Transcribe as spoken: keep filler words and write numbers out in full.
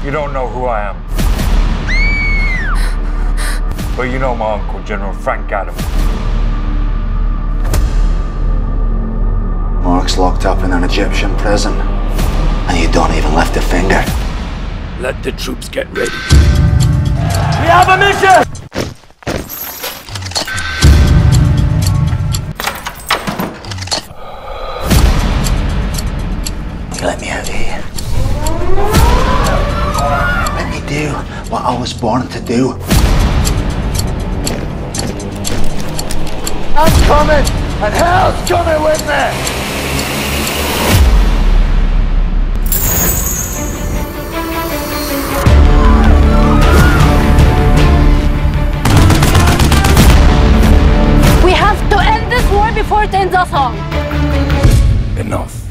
You don't know who I am. But you know my uncle, General Frank Adam. Mark's locked up in an Egyptian prison, and you don't even lift a finger. Let the troops get ready. We have a mission! Let me out of here. Let me do what I was born to do. I'm coming, and hell's coming with me! We have to end this war before it ends us all. Enough.